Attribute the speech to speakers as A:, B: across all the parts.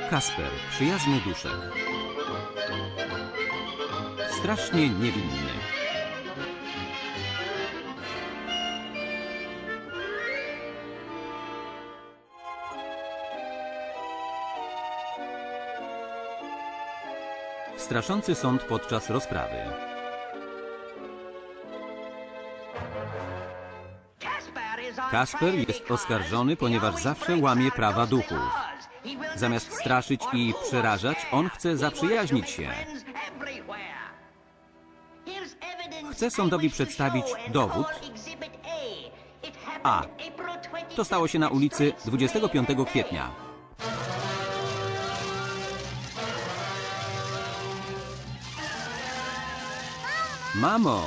A: Kasper, przyjazny duszek. Strasznie niewinny. Straszący sąd podczas rozprawy. Kasper jest oskarżony, ponieważ zawsze łamie prawa duchów. Zamiast straszyć i przerażać, on chce zaprzyjaźnić się. Chce sądowi przedstawić dowód A. To stało się na ulicy 25 kwietnia. Mamo!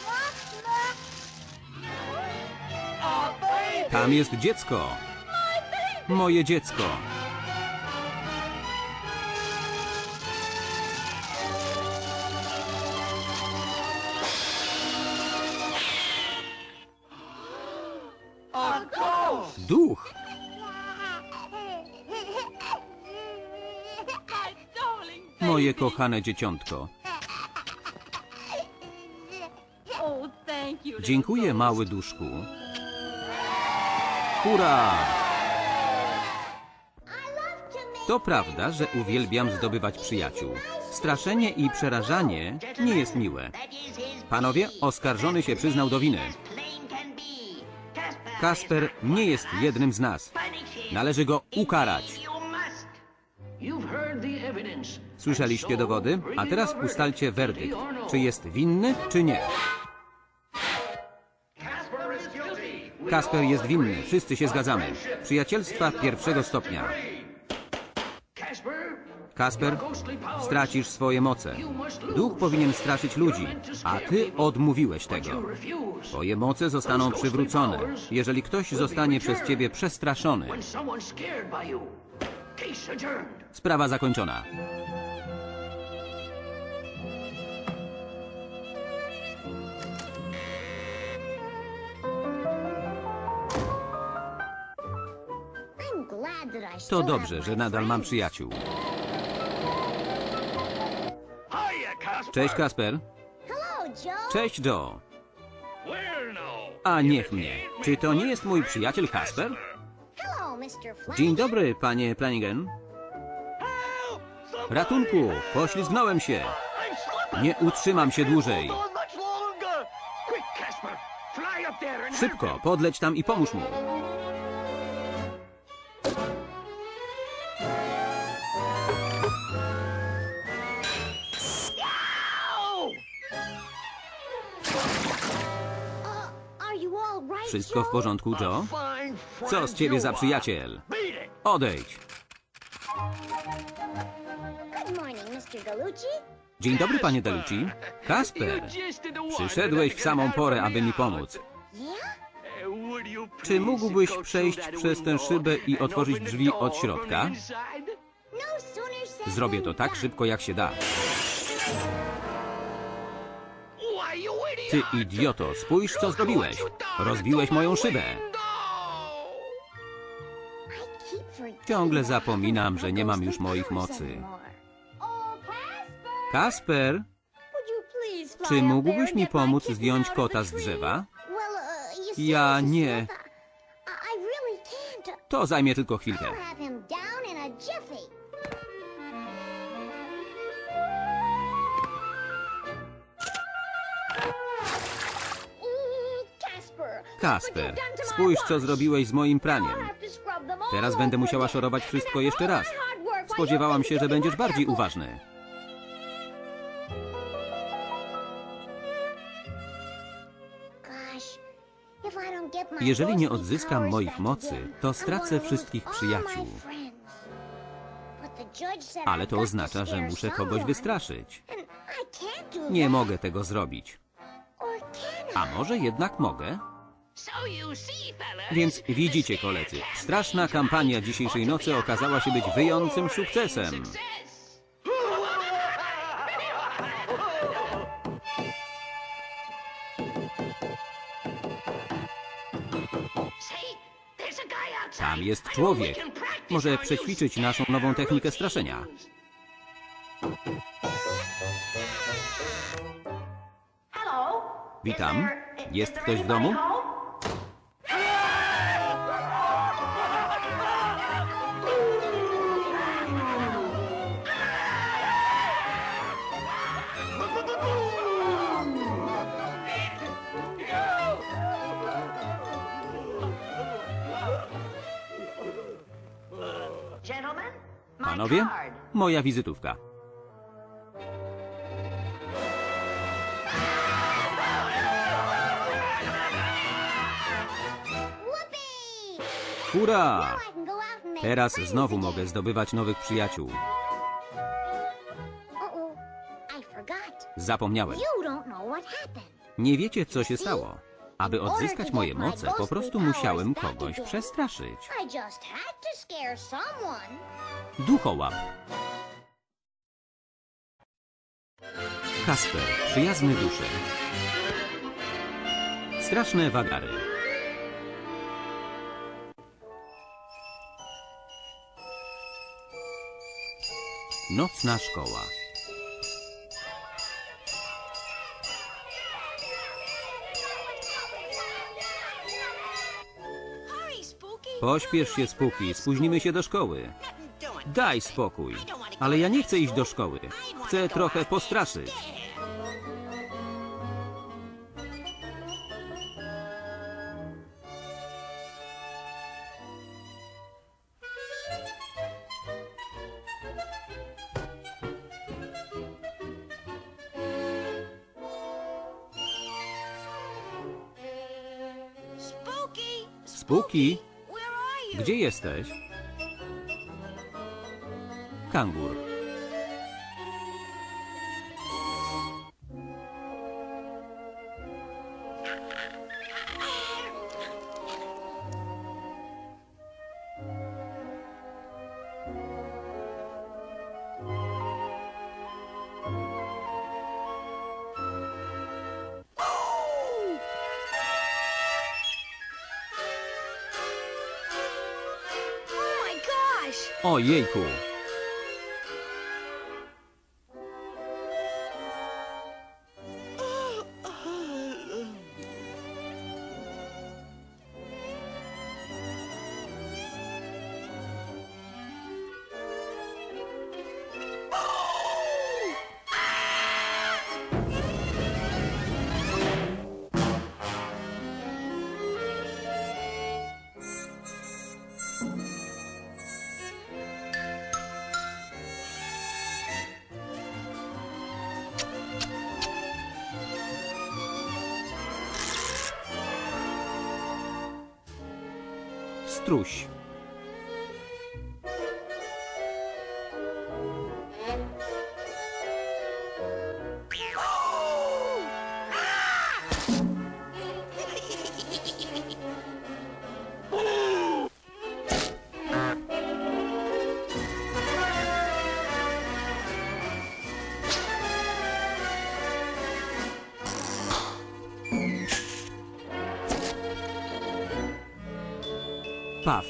A: Tam jest dziecko! Moje dziecko! Duch! Moje kochane dzieciątko. Dziękuję, mały duszku. Hurra! To prawda, że uwielbiam zdobywać przyjaciół. Straszenie i przerażanie nie jest miłe. Panowie, oskarżony się przyznał do winy. Kasper nie jest jednym z nas. Należy go ukarać. Słyszeliście dowody? A teraz ustalcie werdykt. Czy jest winny, czy nie? Kasper jest winny. Wszyscy się zgadzamy. Przyjacielstwa pierwszego stopnia. Kasper, stracisz swoje moce. Duch powinien straszyć ludzi, a ty odmówiłeś tego. Twoje moce zostaną przywrócone, jeżeli ktoś zostanie przez ciebie przestraszony. Sprawa zakończona. To dobrze, że nadal mam przyjaciół. Cześć, Kasper. Cześć, Joe. A niech mnie. Czy to nie jest mój przyjaciel Kasper? Dzień dobry, panie Flanagan. Ratunku, poślizgnąłem się. Nie utrzymam się dłużej. Szybko, podleć tam i pomóż mu. Wszystko w porządku, Joe? Co z ciebie za przyjaciel? Odejdź! Dzień dobry, panie Delucci. Kasper, przyszedłeś w samą porę, aby mi pomóc. Czy mógłbyś przejść przez tę szybę i otworzyć drzwi od środka? Zrobię to tak szybko, jak się da. Ty idioto, spójrz, co zrobiłeś. Rozbiłeś moją szybę. Ciągle zapominam, że nie mam już moich mocy. Kasper, czy mógłbyś mi pomóc zdjąć kota z drzewa? Ja nie. To zajmie tylko chwilkę. Kasper, spójrz, co zrobiłeś z moim praniem. Teraz będę musiała szorować wszystko jeszcze raz. Spodziewałam się, że będziesz bardziej uważny. Jeżeli nie odzyskam moich mocy, to stracę wszystkich przyjaciół. Ale to oznacza, że muszę kogoś wystraszyć. Nie mogę tego zrobić. A może jednak mogę? Więc widzicie, koledzy, straszna kampania dzisiejszej nocy okazała się być wyjącym sukcesem. Tam jest człowiek. Może przećwiczyć naszą nową technikę straszenia. Witam. Jest ktoś w domu? Panowie, moja wizytówka. Hurra! Teraz znowu mogę zdobywać nowych przyjaciół. Zapomniałem. Nie wiecie, co się stało. Aby odzyskać moje moce, po prostu musiałem kogoś przestraszyć. Duchołap. Kasper, przyjazny duszek. Straszne wagary. Nocna szkoła. Pośpiesz się, Spooky, spóźnimy się do szkoły. Daj spokój. Ale ja nie chcę iść do szkoły. Chcę trochę postraszyć. Spooky, gdzie jesteś? Kangur. Ojejku! Struś. Paw.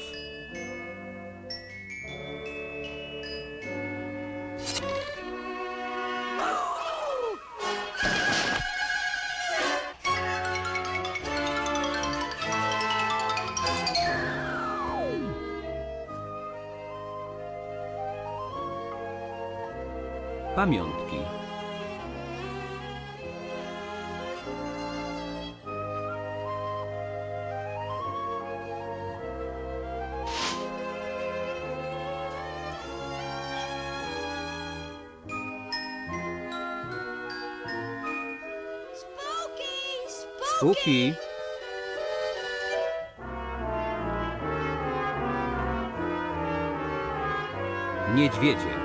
A: Pamiątki. Spooky. Niedźwiedzie.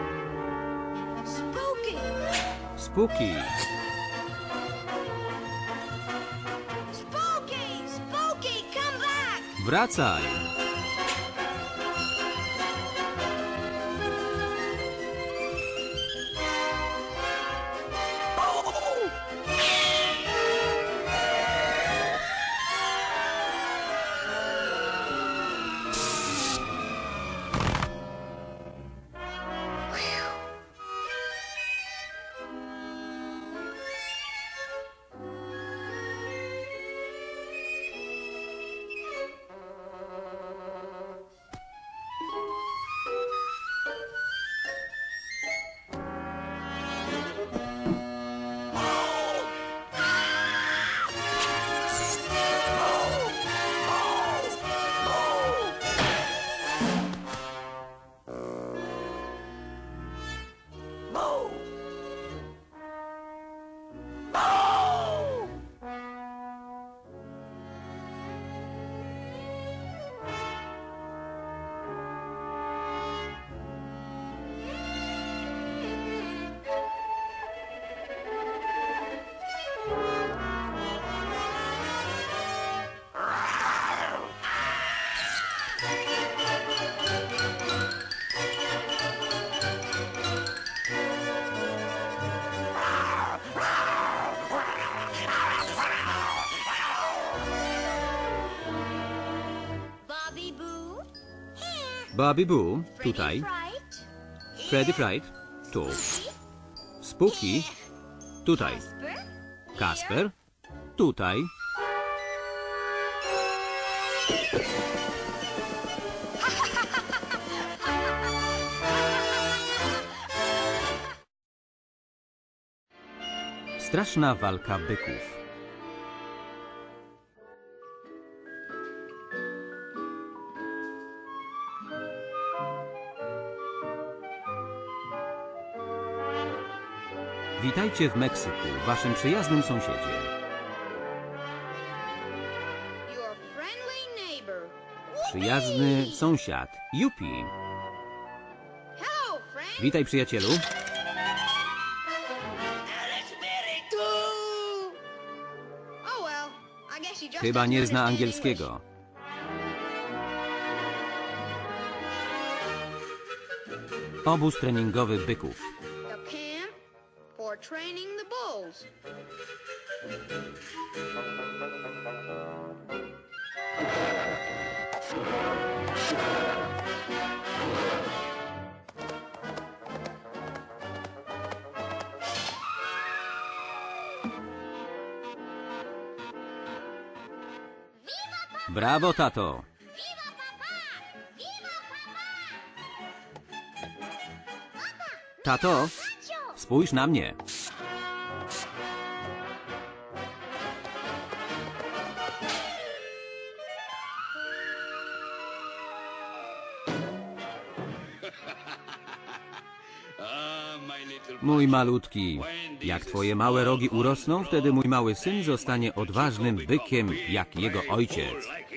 A: Spooky. Wracaj. Bobby Boo, tutaj. Freddy Fright, tu. Spooky, tutaj. Kasper, tutaj. Straszna walka byków. Witajcie w Meksyku, waszym przyjaznym sąsiedzie. Przyjazny sąsiad, Yupi. Witaj, przyjacielu. Chyba nie zna angielskiego. Obóz treningowy byków. Brawo, tato! Tato, spójrz na mnie. Mój malutki, jak twoje małe rogi urosną, wtedy mój mały syn zostanie odważnym bykiem, jak jego ojciec.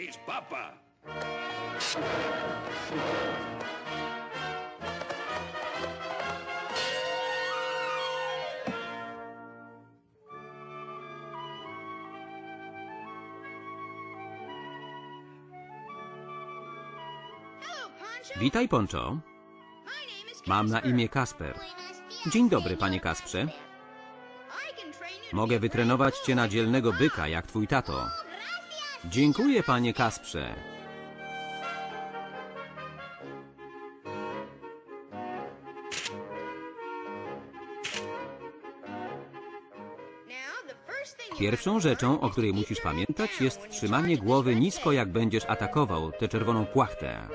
A: Witaj, Poncho. Mam na imię Kasper. Dzień dobry, panie Kasprze. Mogę wytrenować cię na dzielnego byka, jak twój tato. Dziękuję, panie Kasprze. Pierwszą rzeczą, o której musisz pamiętać, jest trzymanie głowy nisko, jak będziesz atakował tę czerwoną płachtę.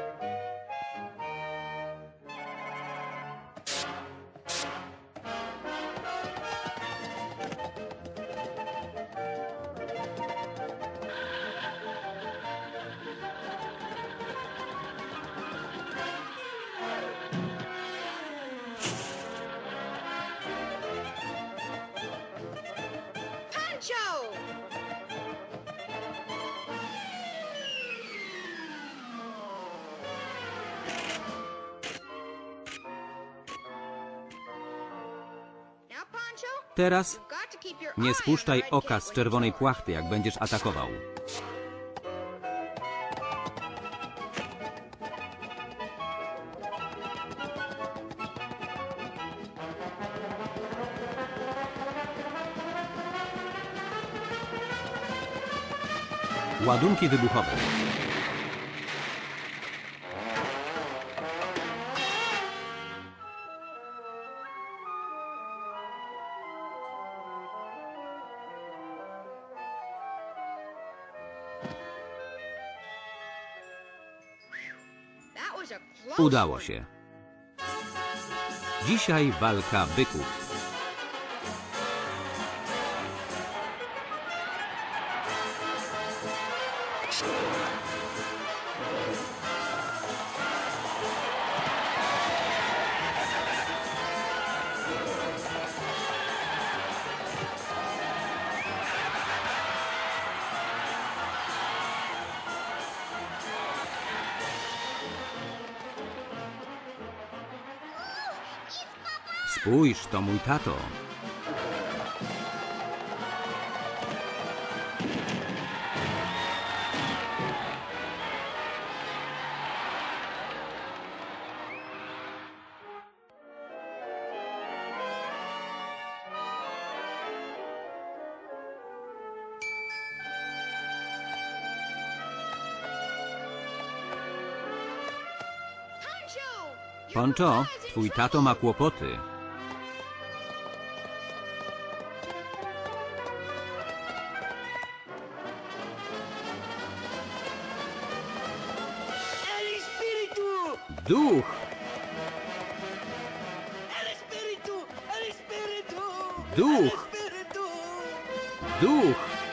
A: Teraz nie spuszczaj oka z czerwonej płachty, jak będziesz atakował. Ładunki wybuchowe. Udało się. Dzisiaj walka byków. Spójrz, to mój tato. Poncho, twój tato ma kłopoty. Duch! Duch! Duch!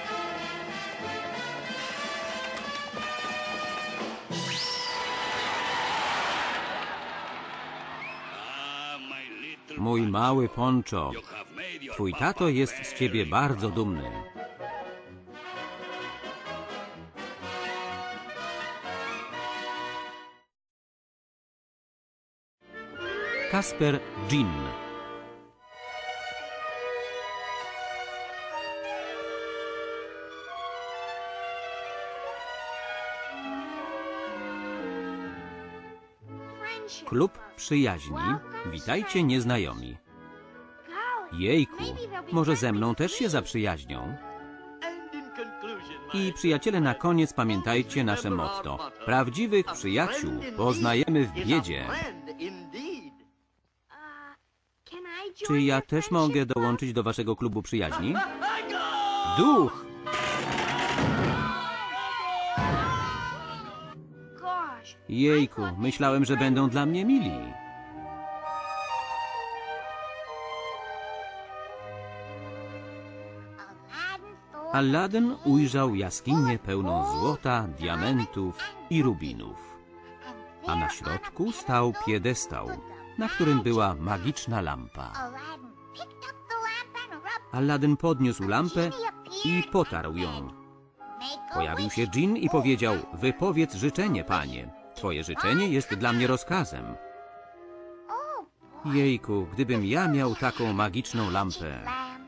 A: Mój mały Poncho, twój tato jest z ciebie bardzo dumny. Kasper Jean. Klub przyjaźni. Witajcie nieznajomi. Jejku, może ze mną też się zaprzyjaźnią? I przyjaciele, na koniec pamiętajcie nasze motto. Prawdziwych przyjaciół poznajemy w biedzie. Czy ja też mogę dołączyć do waszego klubu przyjaźni? Duch! Jejku, myślałem, że będą dla mnie mili. Aladdin ujrzał jaskinię pełną złota, diamentów i rubinów. A na środku stał piedestał, na którym była magiczna lampa. Aladdin podniósł lampę i potarł ją. Pojawił się dżin i powiedział: wypowiedz życzenie, panie. Twoje życzenie jest dla mnie rozkazem. Jejku, gdybym ja miał taką magiczną lampę.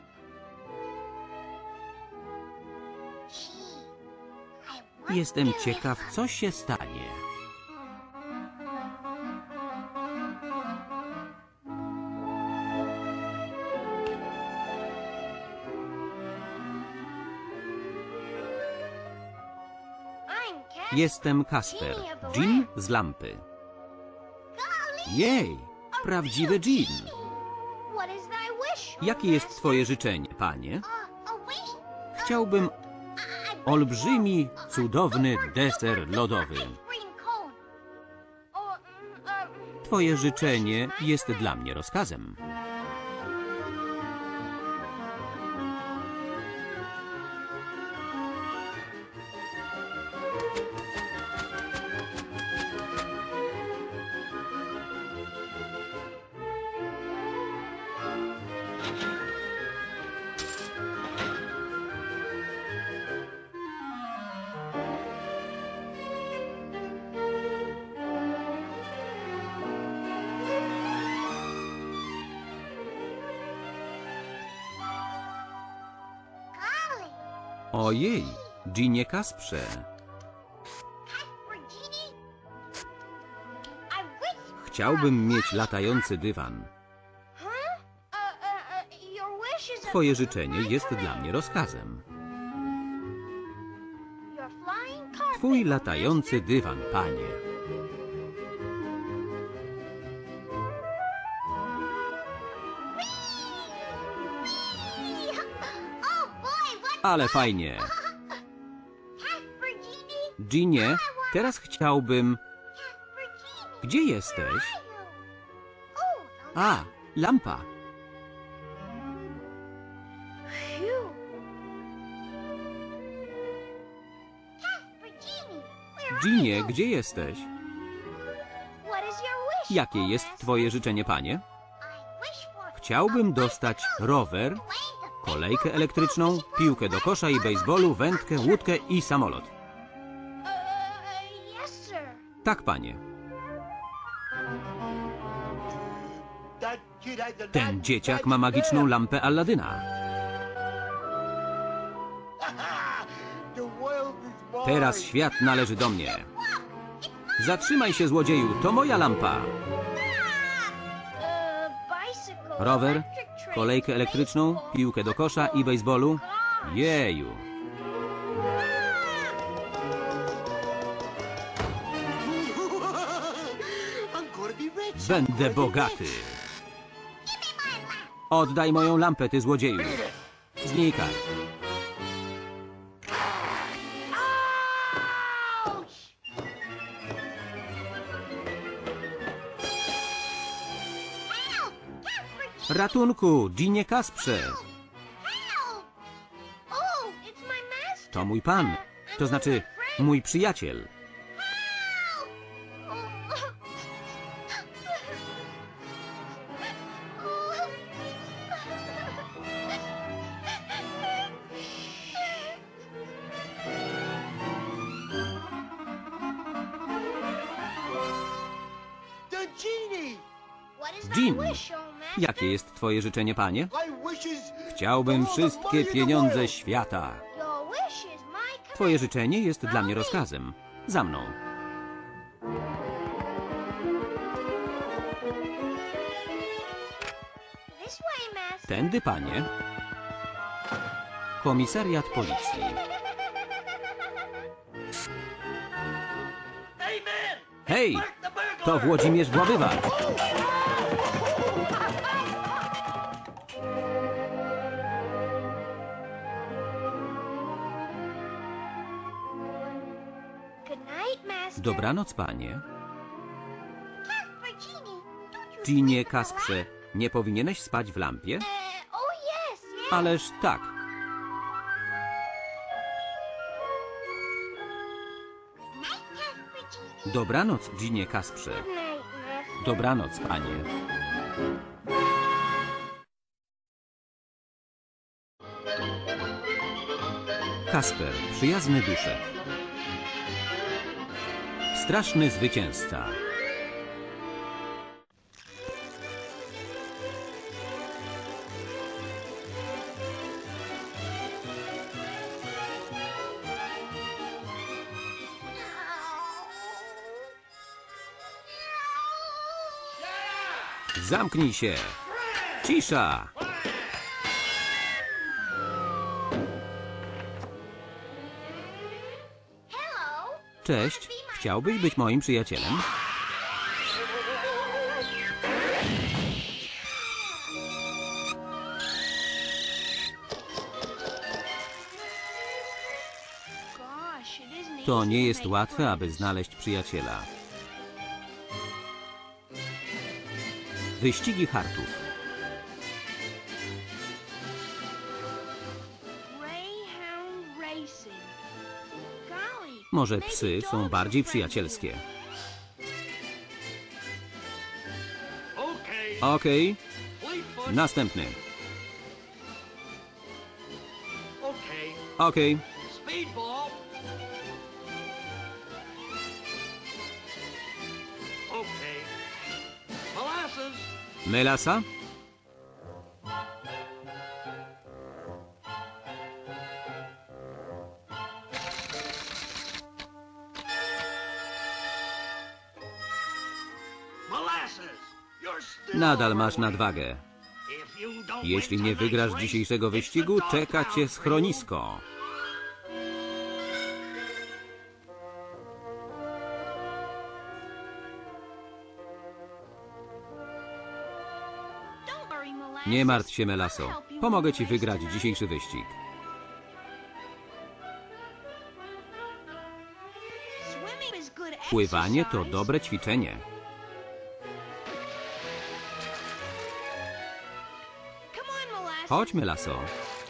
A: Jestem ciekaw, co się stanie. Jestem Kasper, dżin z lampy. Jej, prawdziwy dżin. Jakie jest twoje życzenie, panie? Chciałbym olbrzymi, cudowny deser lodowy. Twoje życzenie jest dla mnie rozkazem. Ojej, dżinie Kasprze. Chciałbym mieć latający dywan. Twoje życzenie jest dla mnie rozkazem. Twój latający dywan, panie. Ale fajnie. Dżinie, teraz chciałbym... Gdzie jesteś? A, lampa. Dżinie, gdzie jesteś? Jakie jest twoje życzenie, panie? Chciałbym dostać rower, kolejkę elektryczną, piłkę do kosza i bejsbolu, wędkę, łódkę i samolot. Tak, panie. Ten dzieciak ma magiczną lampę Aladyna. Teraz świat należy do mnie. Zatrzymaj się, złodzieju, to moja lampa. Rower, kolejkę elektryczną, piłkę do kosza i bejsbolu. Jeju. Będę bogaty. Oddaj moją lampę, ty złodzieju. Znikaj. Ratunku, Ginie Kasprze. To mój pan. To znaczy, mój przyjaciel. Jean, jakie jest twoje życzenie, panie? Chciałbym wszystkie pieniądze świata. Twoje życzenie jest dla mnie rozkazem. Za mną. Tędy, panie. Komisariat policji. Hej! To Włodzimierz Włamywacz! Dobranoc, panie. Ginie Kasprze, nie powinieneś spać w lampie? Ależ tak. Dobranoc, Ginie Kasprze. Dobranoc, panie. Kasper, przyjazny duszek. Straszny zwycięzca. Zamknij się! Cisza! Cześć, chciałbyś być moim przyjacielem? To nie jest łatwe, aby znaleźć przyjaciela. Wyścigi hartów. Może psy są bardziej przyjacielskie. Okej. Następny. Okej. Melasa? Nadal masz nadwagę. Jeśli nie wygrasz dzisiejszego wyścigu, czeka cię schronisko. Nie martw się, Melaso. Pomogę ci wygrać dzisiejszy wyścig. Pływanie to dobre ćwiczenie. Chodź, Melaso.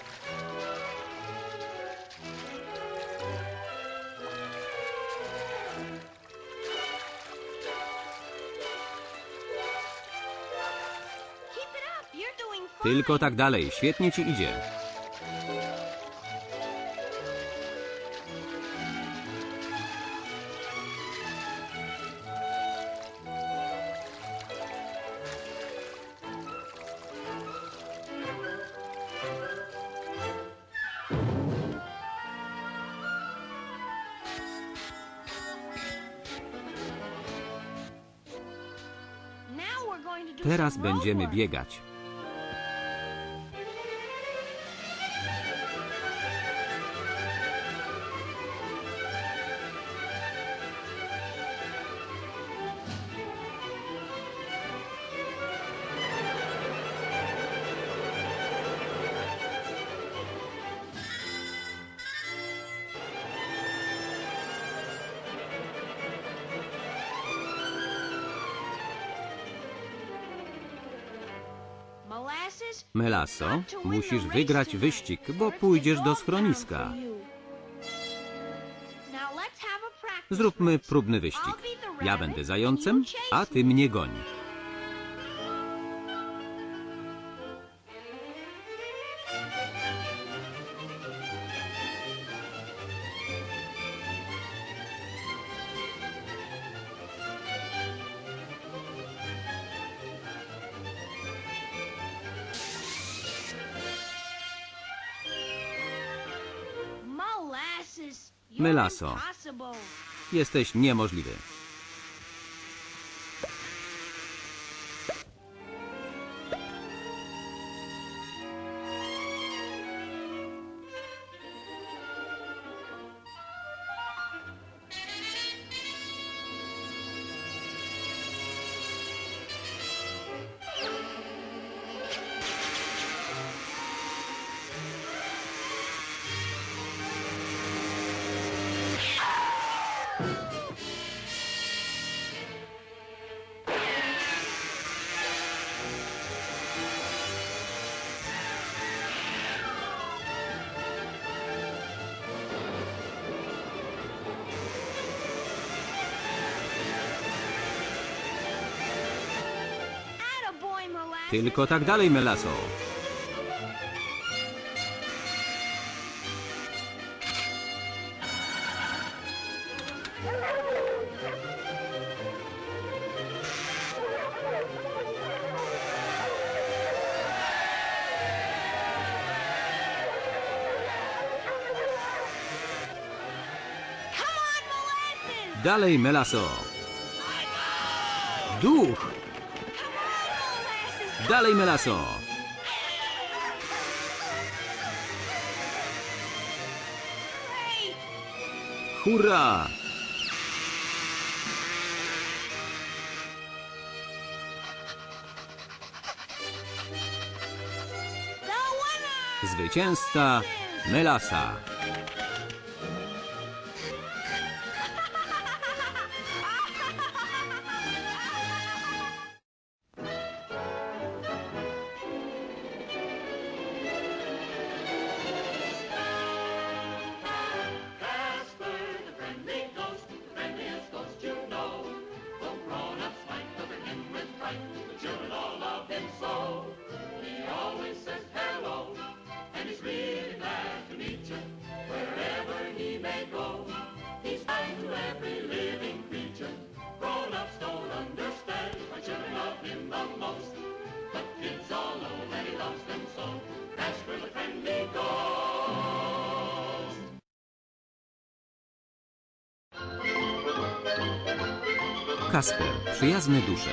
A: Tylko tak dalej. Świetnie ci idzie. Teraz będziemy biegać. Melaso, musisz wygrać wyścig, bo pójdziesz do schroniska. Zróbmy próbny wyścig. Ja będę zającem, a ty mnie goń. Melaso, jesteś niemożliwy. Tylko tak dalej, Melaso. Dalej, Melaso. Duch! Dalej, Melaso. Hurra! Zwycięzca Melasa. Kasper, przyjazny duszek.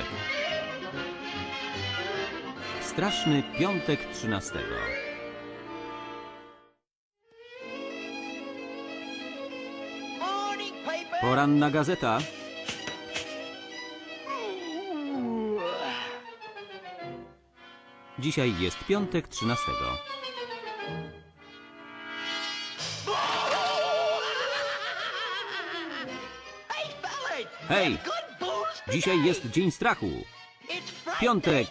A: Straszny piątek 13. Poranna gazeta. Dzisiaj jest piątek 13. Hej! Dzisiaj jest dzień strachu. Piątek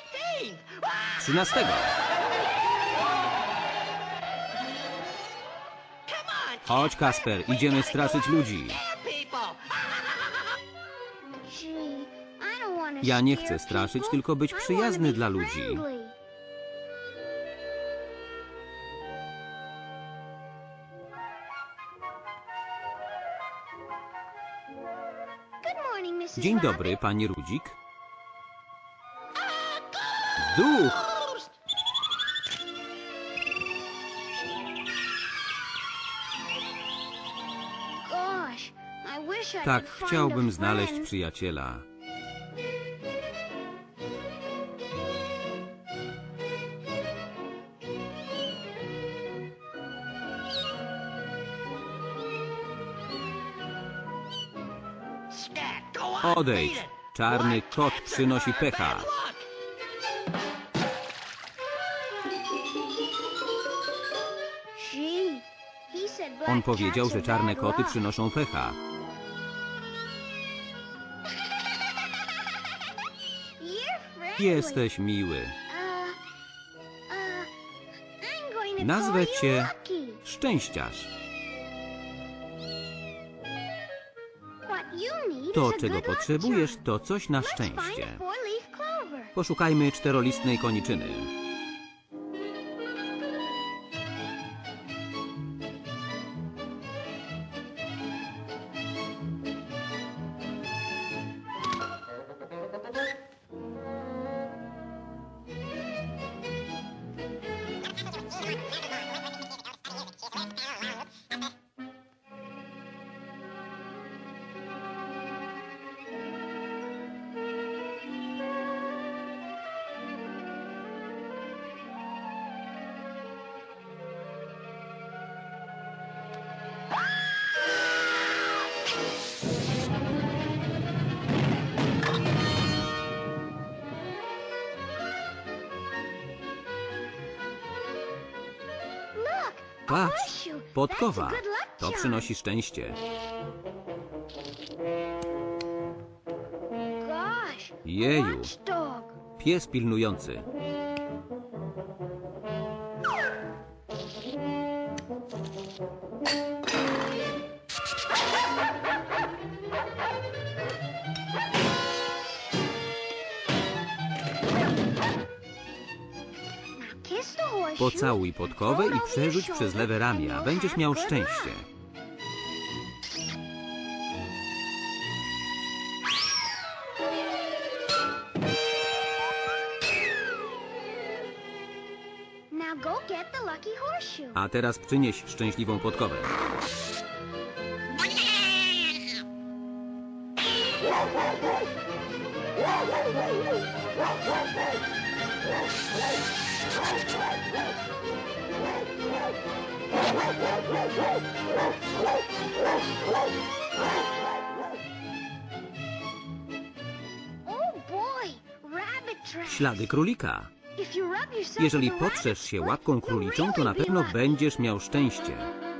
A: 13. Chodź, Kasper, idziemy straszyć ludzi. Ja nie chcę straszyć, tylko być przyjazny dla ludzi. Dzień dobry, pani Rudzik. Duch! Tak, chciałbym znaleźć przyjaciela. Odejdź! Czarny kot przynosi pecha. On powiedział, że czarne koty przynoszą pecha. Jesteś miły. Nazwę cię Szczęściarz. To, czego potrzebujesz, to coś na szczęście. Poszukajmy czterolistnej koniczyny. Patrz, podkowa. To przynosi szczęście. Jeju, pies pilnujący. Pocałuj podkowę i przerzuć przez lewe ramię, a będziesz miał szczęście. A teraz przynieś szczęśliwą podkowę. Ślady królika. Jeżeli potrzesz się łapką króliczą, to na pewno będziesz miał szczęście.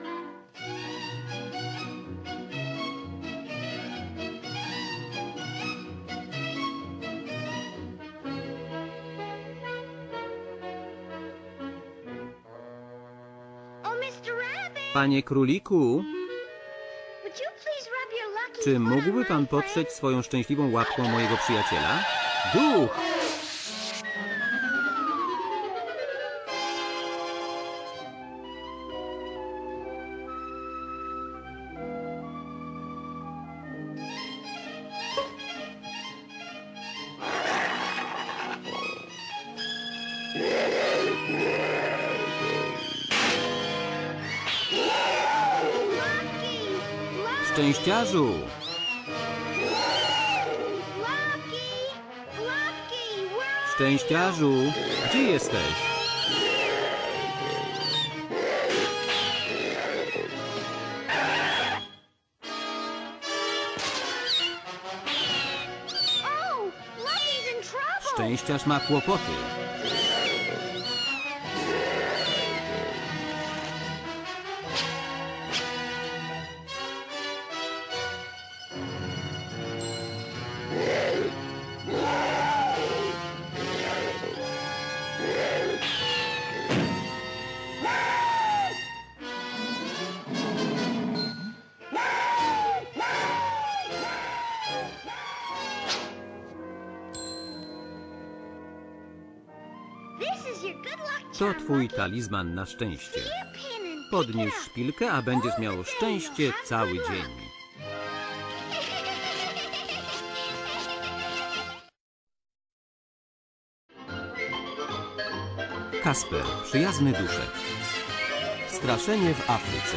A: Panie króliku, czy mógłby pan potrzeć swoją szczęśliwą łapką mojego przyjaciela? Duch! Szczęściarzu! Szczęściarzu! Gdzie jesteś? Szczęściarz ma kłopoty. To twój talizman na szczęście. Podnieś szpilkę, a będziesz miał szczęście cały dzień. Kasper, przyjazny duszek. Straszenie w Afryce.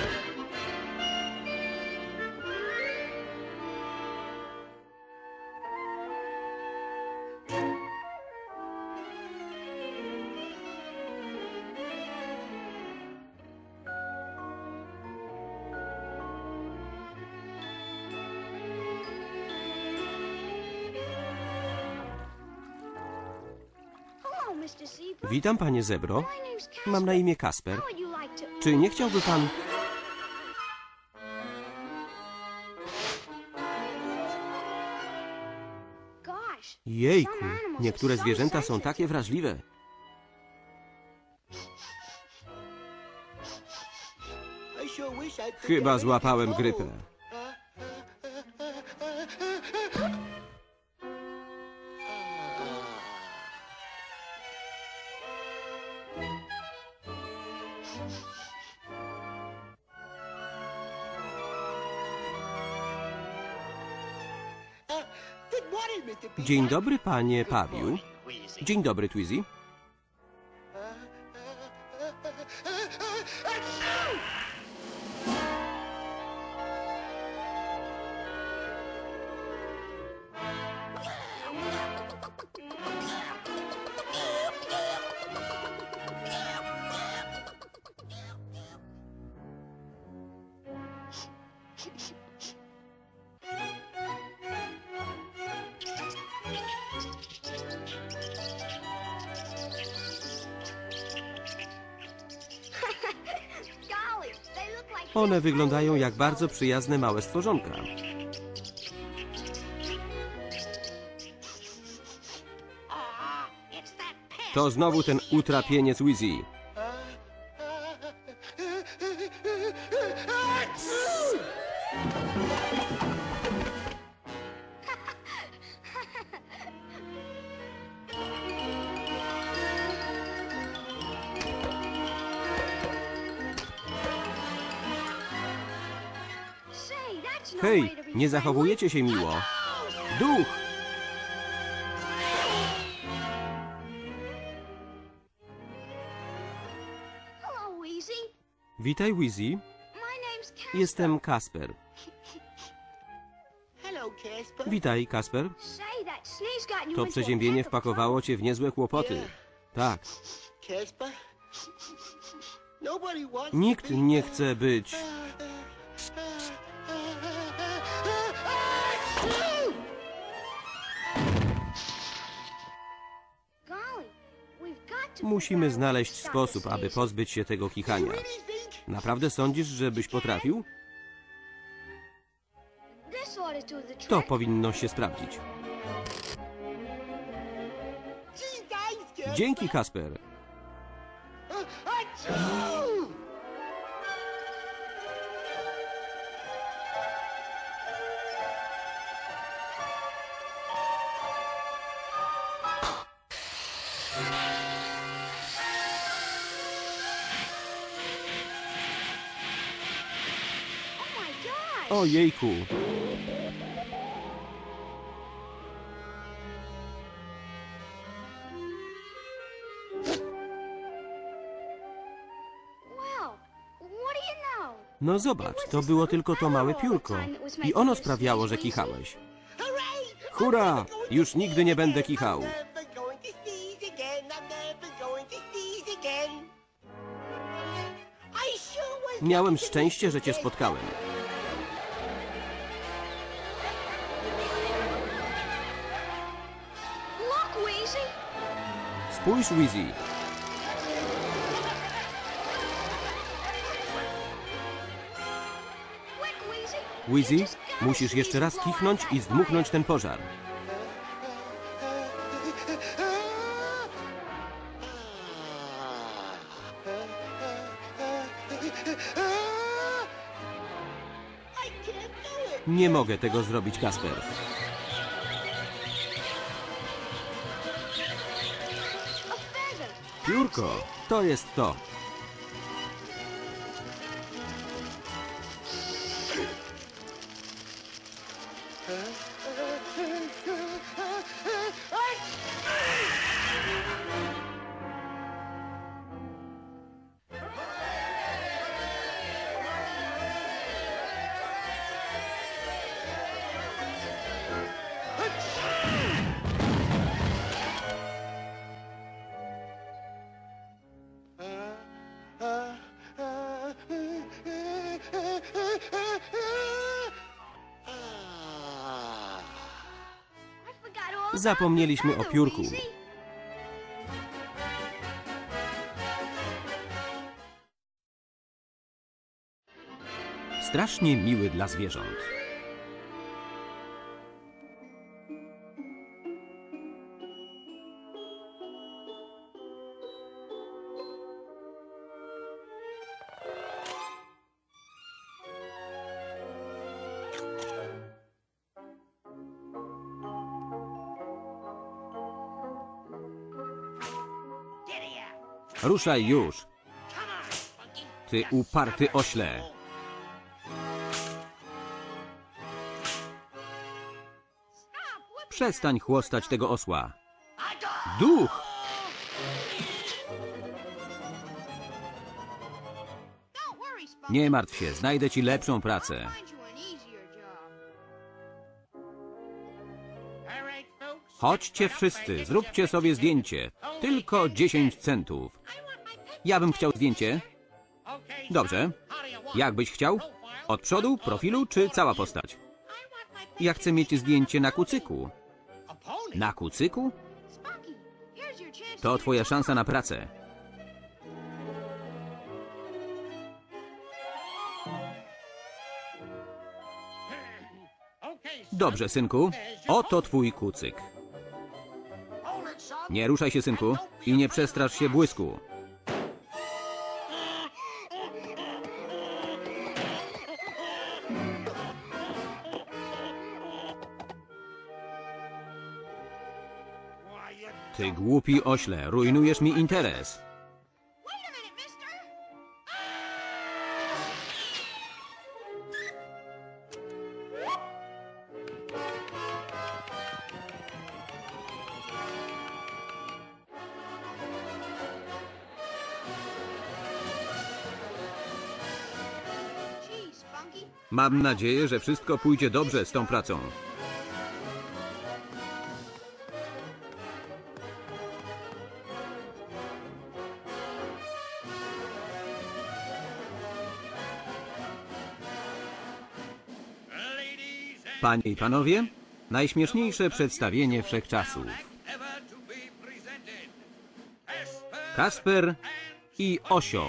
B: Witam, panie zebro. Mam na imię Kasper. Czy nie chciałby pan... Jejku, niektóre zwierzęta są takie wrażliwe. Chyba złapałem grypę. Dzień dobry, panie Pawiu. Dzień dobry, Tweezy. One wyglądają jak bardzo przyjazne małe stworzonka. To znowu ten utrapieniec Wheezy. Hej, nie zachowujecie się miło. Duch! Witaj, Wheezy. Jestem Kasper. Witaj, Kasper. To przeziębienie wpakowało cię w niezłe kłopoty. Tak. Nikt nie chce być... Musimy znaleźć sposób, aby pozbyć się tego kichania. Naprawdę sądzisz, że byś potrafił? To powinno się sprawdzić. Dzięki, Kasper. Ojejku. No zobacz, to było tylko to małe piórko. I ono sprawiało, że kichałeś. Hurra! Już nigdy nie będę kichał. Miałem szczęście, że cię spotkałem. Spójrz, Wheezy. Wheezy, musisz jeszcze raz kichnąć i zdmuchnąć ten pożar. Nie mogę tego zrobić, Kasper. Piórko, to jest to. Zapomnieliśmy o piórku. Strasznie miły dla zwierząt.
A: Ruszaj już. Ty uparty ośle. Przestań chłostać tego osła. Duch! Nie martw się, znajdę ci lepszą pracę. Chodźcie wszyscy, zróbcie sobie zdjęcie. Tylko 10 centów. Ja bym chciał zdjęcie. Dobrze. Jak byś chciał? Od przodu, profilu czy cała postać? Ja chcę mieć zdjęcie na kucyku. Na kucyku? To twoja szansa na pracę. Dobrze, synku. Oto twój kucyk. Nie ruszaj się, synku, i nie przestrasz się błysku. Ty głupi ośle, rujnujesz mi interes. Mam nadzieję, że wszystko pójdzie dobrze z tą pracą. Panie i panowie, najśmieszniejsze przedstawienie wszechczasów. Kasper i Osioł.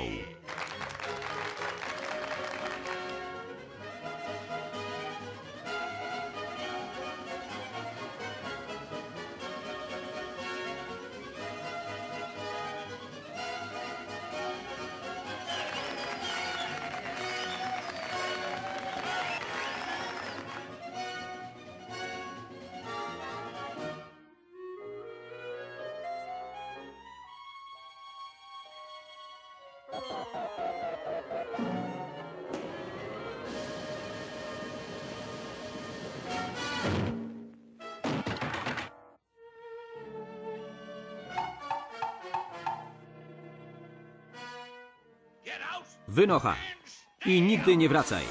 A: Wynocha. I nigdy nie wracaj.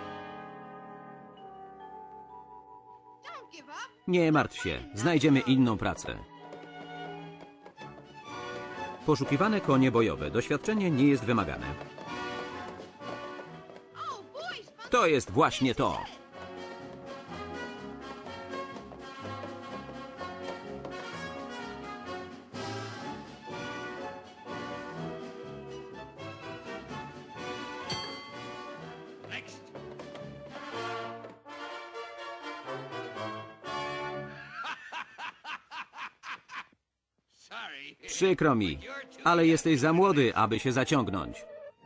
A: Nie martw się, znajdziemy inną pracę. Poszukiwane konie bojowe. Doświadczenie nie jest wymagane. To jest właśnie to. Przykro mi, ale jesteś za młody, aby się zaciągnąć.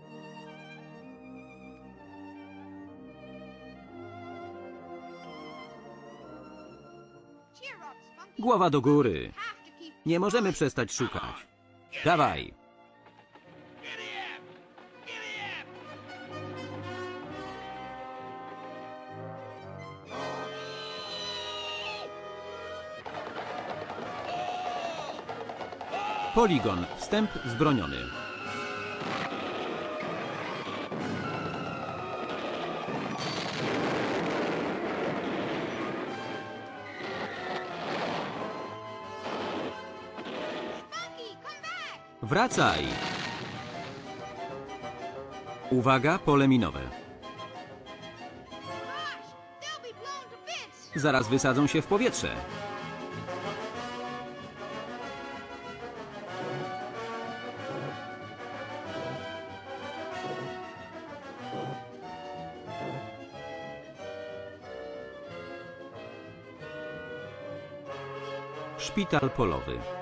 A: Głowa do góry. Nie możemy przestać szukać. Dawaj. Poligon. Wstęp zbroniony. Wracaj! Uwaga, pole minowe. Zaraz wysadzą się w powietrze. Szpital polowy.